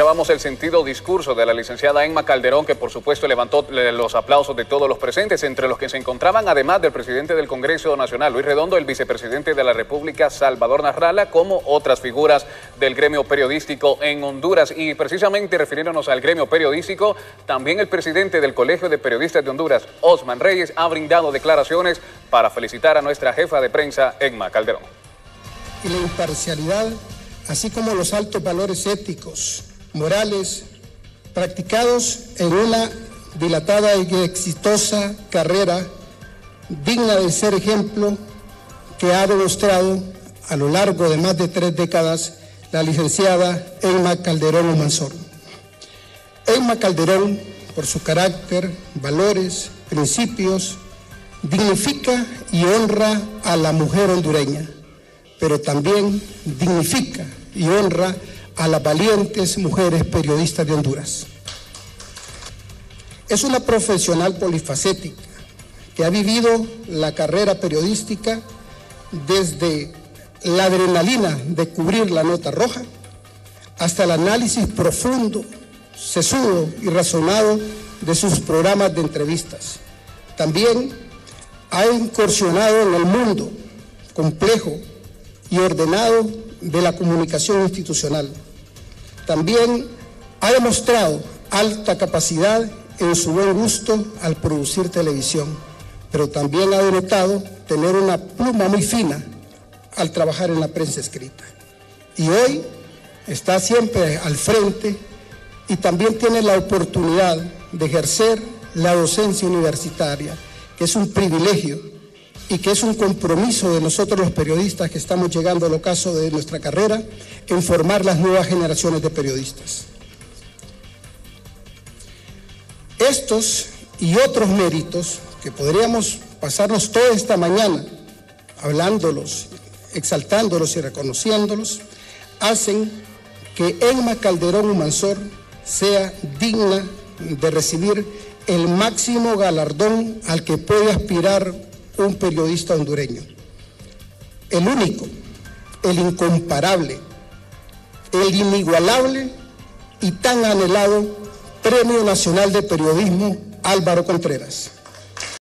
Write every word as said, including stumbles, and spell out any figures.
escuchábamos el sentido discurso de la licenciada Emma Calderón, que por supuesto levantó los aplausos de todos los presentes, entre los que se encontraban, además del presidente del Congreso Nacional, Luis Redondo, el vicepresidente de la República, Salvador Narrala, como otras figuras del gremio periodístico en Honduras. Y precisamente refiriéndonos al gremio periodístico, también el presidente del Colegio de Periodistas de Honduras, Osman Reyes, ha brindado declaraciones para felicitar a nuestra jefa de prensa, Emma Calderón. Y la imparcialidad, así como los altos valores éticos, morales, practicados en una dilatada y exitosa carrera digna de ser ejemplo que ha demostrado a lo largo de más de tres décadas la licenciada Emma Calderón Humansor. Emma Calderón, por su carácter, valores, principios, dignifica y honra a la mujer hondureña, pero también dignifica y honra a las valientes mujeres periodistas de Honduras. Es una profesional polifacética que ha vivido la carrera periodística desde la adrenalina de cubrir la nota roja hasta el análisis profundo, sesudo y razonado de sus programas de entrevistas. También ha incursionado en el mundo complejo y ordenado de la comunicación institucional. También ha demostrado alta capacidad en su buen gusto al producir televisión, pero también ha denotado tener una pluma muy fina al trabajar en la prensa escrita. Y hoy está siempre al frente y también tiene la oportunidad de ejercer la docencia universitaria, que es un privilegio y que es un compromiso de nosotros los periodistas que estamos llegando al ocaso de nuestra carrera en formar las nuevas generaciones de periodistas. Estos y otros méritos que podríamos pasarnos toda esta mañana hablándolos, exaltándolos y reconociéndolos, hacen que Emma Calderón Humansor sea digna de recibir el máximo galardón al que puede aspirar un periodista hondureño. El único, el incomparable, el inigualable y tan anhelado Premio Nacional de Periodismo Álvaro Contreras.